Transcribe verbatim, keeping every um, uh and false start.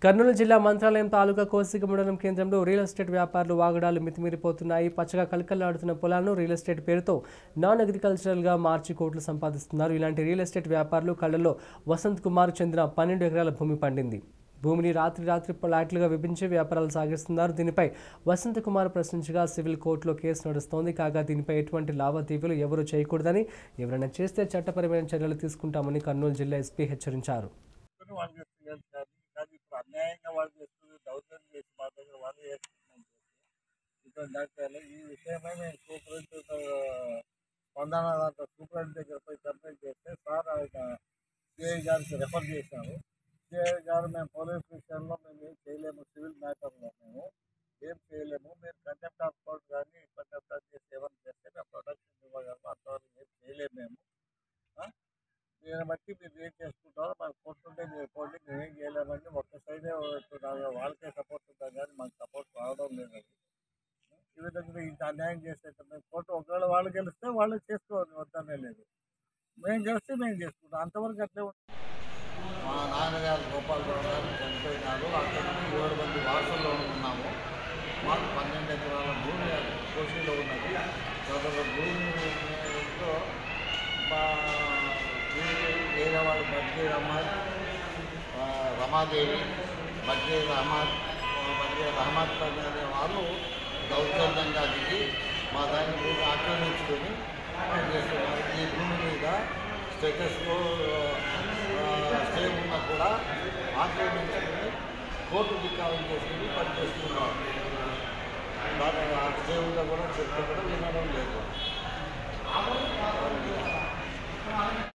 కర్నూలు జిల్లా మంత్రాలయం తాలూకా కోసిక మండలం కేంద్రంలో రియల్ ఎస్టేట్ వ్యాపారులు వాగడాలు మితిమీరిపోతున్నాయి. పచ్చగా కలకల్లాడుతున్న పొలాలను రియల్ ఎస్టేట్ పేరుతో నాన్ అగ్రికల్చరల్గా మార్చి కోట్లు సంపాదిస్తున్నారు. ఇలాంటి రియల్ ఎస్టేట్ వ్యాపారులు కళ్ళల్లో వసంత్ కుమార్ చెందిన పన్నెండు ఎకరాల భూమి పండింది. భూమిని రాత్రి రాత్రి ప్లాట్లుగా విభజించి వ్యాపారాలు సాగిస్తున్నారు. దీనిపై వసంత్ కుమార్ ప్రశ్నించగా సివిల్ కోర్టులో కేసు నడుస్తోంది. కాగా దీనిపై ఎటువంటి లావాదేవీలు ఎవరూ చేయకూడదని, ఎవరైనా చేస్తే చట్టపరమైన చర్యలు తీసుకుంటామని కర్నూలు జిల్లా ఎస్పీ హెచ్చరించారు. అన్యాయంగా వాళ్ళు చేస్తుంది, దౌర్జన్యం చేసి మా దగ్గర వాళ్ళు చేస్తున్నాం. డాక్టర్లు ఈ విషయమై మేము సూపరింటెండెంట్ స్పందన దాంట్లో సూపరింటెండెంట్ దగ్గర పోయి కంప్లైంట్ చేస్తే సార్ ఆయన సిఐ గారికి రెఫర్ చేశారు. సిఐ గారు మేము పోలీస్ విషయంలో మేము ఏం చేయలేము, సివిల్ మ్యాటర్లో మేము ఏం చేయలేము, మీరు కంటెంప్ట్ ఆఫ్ కోర్ట్ కానీ కంటెంప్ట్ ఆఫ్ చేసి ఏమైనా చేస్తే మేము ప్రొటెక్షన్ ఇవ్వగలము, అంతవరకు ఏం చేయలేము మేము. దీన్ని బట్టి మీరు ఏం చేసుకుంటారో మాకు కొట్టుంటే మీరు పోటీ మేము ఏం చేయలేమండి. ఒక్క సైడే వాళ్ళకే సపోర్ట్ ఉంటాం కానీ మాకు సపోర్ట్ రావడం లేదు. ఈ విధంగా ఇంత అన్యాయం చేసేట మేము కోర్టు ఒకవేళ వాళ్ళు గెలిస్తే వాళ్ళు చేసుకోవాలి, వద్దనే లేదు. మేము గెలిస్తే మేము చేసుకుంటాం, అంతవరకు అట్లే ఉంటుంది. మా నాన్నగారు గోపాలరావు గారు చనిపోయినారు. అక్కడ నుండి ఏడు మంది వారసుల్లో ఉన్నాము. మాకు పన్నెండు ఎకరాల భూమి కోసిలో ఉన్నది. చదువు భూమితో మా వేరే వాళ్ళు బడ్జీర్ అహ్మద్, రమాదేవి, బడ్జీర్ అహ్మద్, బడ్జీర్ అహ్మద్ అనే వాళ్ళు దౌర్జన్యంగా దిగి మా దాన్ని భూమి ఆక్రమించుకొని చేస్తున్నారు. ఈ భూమి మీద స్టేటస్లో స్టే ఉన్నా కూడా ఆక్రమించుకొని కోర్టు ధిక్కారం చేసుకుని పనిచేస్తున్నారు. దాని స్టే ఉన్నా కూడా చెప్తే కూడా వినడం లేదు.